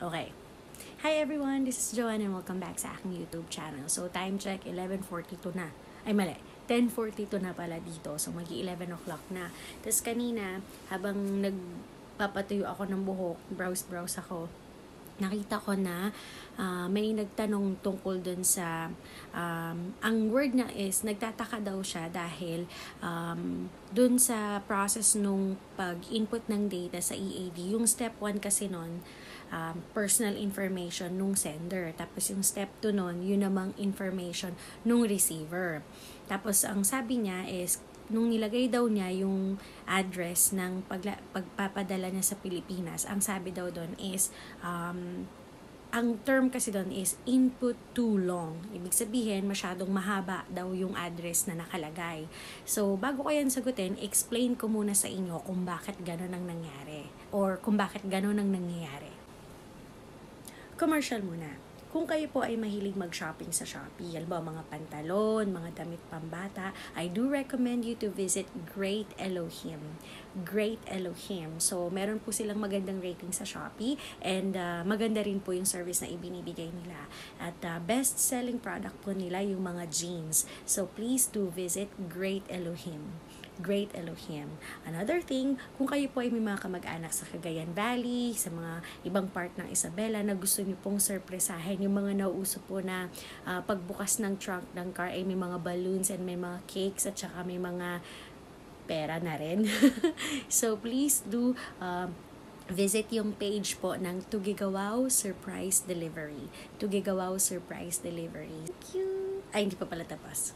Okay. Hi everyone, this is Joanne and welcome back sa aking YouTube channel. So time check, 11:42 na. Ay mali, 10:42 na pala dito. So magi-11 o'clock na. Tapos kanina, habang nagpapatuyo ako ng buhok, browse ako, nakita ko na may nagtanong tungkol dun sa ang word na is nagtataka daw siya dahil dun sa process nung pag-input ng data sa EAD, yung step 1 kasi nun personal information nung sender, tapos yung step 2 nun yun namang information nung receiver. Tapos ang sabi niya is nung nilagay daw niya yung address ng pagpapadala niya sa Pilipinas, ang sabi daw doon is ang term kasi doon is input too long. Ibig sabihin, masyadong mahaba daw yung address na nakalagay. So, bago ko yan sagutin, explain ko muna sa inyo kung bakit gano'n ang nangyari or kung bakit gano'n ang nangyayari. Commercial muna. Kung kayo po ay mahilig mag-shopping sa Shopee, halimbawa mga pantalon, mga damit pambata, I do recommend you to visit Great Elohim. Great Elohim. So, meron po silang magandang rating sa Shopee and maganda rin po yung service na ibinibigay nila. At best-selling product po nila yung mga jeans. So, please do visit Great Elohim. Great Elohim. Another thing, kung kayo po ay may mga kamag-anak sa Cagayan Valley, sa mga ibang part ng Isabela na gusto niyo pong surpresahin, yung mga nauuso po na pagbukas ng trunk ng car ay may mga balloons and may mga cakes at saka may mga pera na rin. So please do visit yung page po ng Tugigawaw Surprise Delivery. Tugigawaw Surprise Delivery. Thank you! Ay, hindi pa pala tapos.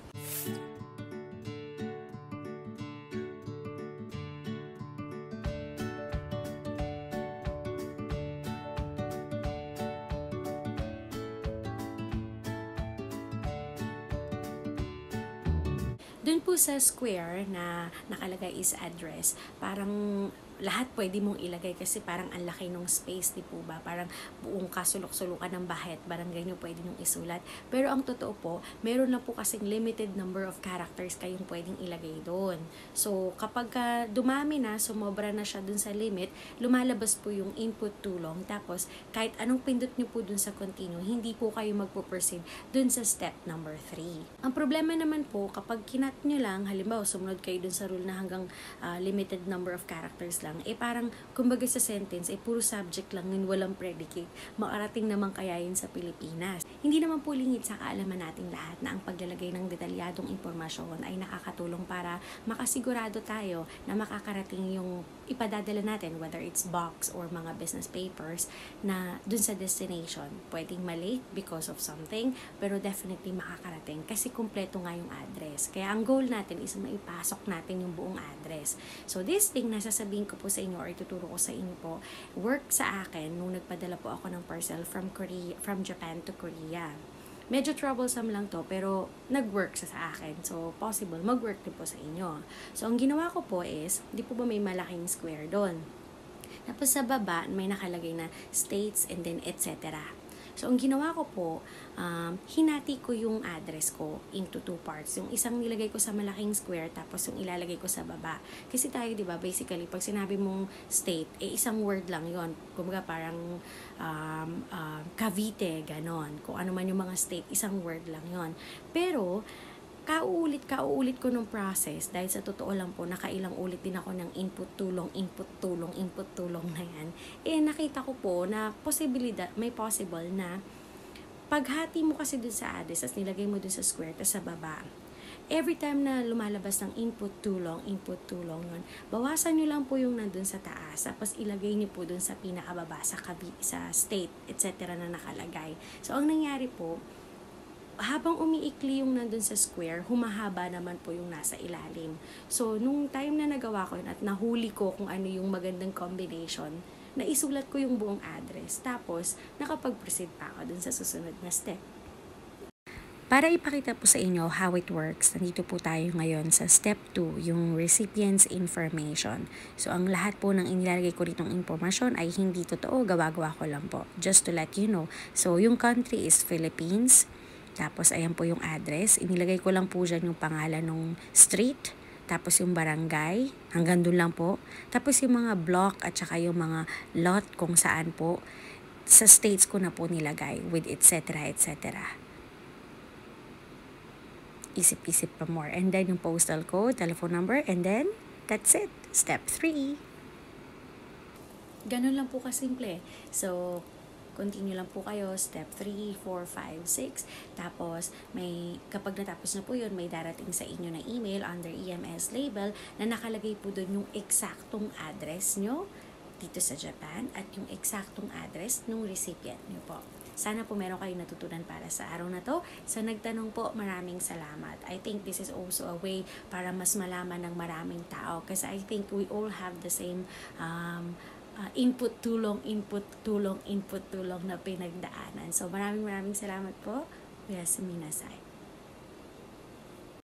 Doon po sa square na nakalagay is address, parang lahat pwede mong ilagay kasi parang ang laki ng space, di po ba? Parang buong kasulok-sulukan ng bahet, parang ganyan pwede nyo isulat. Pero ang totoo po, meron lang po kasing limited number of characters kayong pwedeng ilagay doon. So, kapag dumami na, sumobra na siya doon sa limit, lumalabas po yung input too long. Tapos, kahit anong pindot nyo po doon sa continue, hindi po kayo magpo-proceed doon sa step number 3. Ang problema naman po, kapag kinat nyo lang, halimbawa, sumunod kayo doon sa rule na hanggang limited number of characters lang, parang kumbaga sa sentence puro subject lang yun, walang predicate. Makarating naman kaya yun sa Pilipinas. Hindi naman po lingid sa kaalaman nating lahat na ang paglalagay ng detalyadong impormasyon ay nakakatulong para makasigurado tayo na makakarating yung ipadadala natin, whether it's box or mga business papers, na dun sa destination. Pwedeng malate because of something, pero definitely makakarating kasi kumpleto nga yung address. Kaya ang goal natin is maipasok natin yung buong address. So this thing na sasabihin ko po sa inyo or ituturo ko sa inyo po, work sa akin nung nagpadala po ako ng parcel from Japan to Korea. Medyo troublesome lang to, pero nag-work sa akin. So, possible, mag-work din po sa inyo. So, ang ginawa ko po is, di po ba may malaking square doon? Tapos sa baba, may nakalagay na states and then etc. So, ang ginawa ko po, hinati ko yung address ko into 2 parts. Yung isang nilagay ko sa malaking square, tapos yung ilalagay ko sa baba. Kasi tayo, di ba, basically, pag sinabi mong state, isang word lang yon. Kumbaga parang Cavite, ganon. Kung ano man yung mga state, isang word lang yon. Pero, kauulit ko ng process dahil sa totoo lang po nakailang ulit din ako ng input tulong na yan. Nakita ko po na may possible na paghati mo kasi dun sa address as nilagay mo dun sa square tas sa baba, every time na lumalabas ng input tulong yun, bawasan nyo lang po yung nandun sa taas, tapos ilagay nyo po dun sa pinakababa sa state etc. na nakalagay. So ang nangyari po, habang umiikli yung nandun sa square, humahaba naman po yung nasa ilalim. So, nung time na nagawa ko yun at nahuli ko kung ano yung magandang combination, naisulat ko yung buong address. Tapos, nakapag-proceed pa ako dun sa susunod na step. Para ipakita po sa inyo how it works, nandito po tayo ngayon sa step 2, yung recipient's information. So, ang lahat po ng inilalagay ko ritong impormasyon ay hindi totoo, gawa-gawa ko lang po. Just to let you know. So, yung country is Philippines. Tapos, ayan po yung address. Inilagay ko lang po dyan yung pangalan ng street. Tapos, yung barangay. Hanggang dun lang po. Tapos, yung mga block at saka yung mga lot kung saan po. sa states ko na po nilagay with etc. etc. Isip-isip pa more. And then yung postal code, telephone number, and then that's it. Step 3. Ganun lang po kasimple. So, continue lang po kayo. Step 3, 4, 5, 6. Tapos, kapag natapos na po yun, may darating sa inyo na email under EMS label na nakalagay po doon yung eksaktong address nyo dito sa Japan at yung eksaktong address ng recipient nyo po. Sana po meron kayong natutunan para sa araw na to. Sa nagtanong po, maraming salamat. I think this is also a way para mas malaman ng maraming tao. Kasi I think we all have the same input, tulong na pinagdaanan. So maraming salamat po. Oyasuminasai.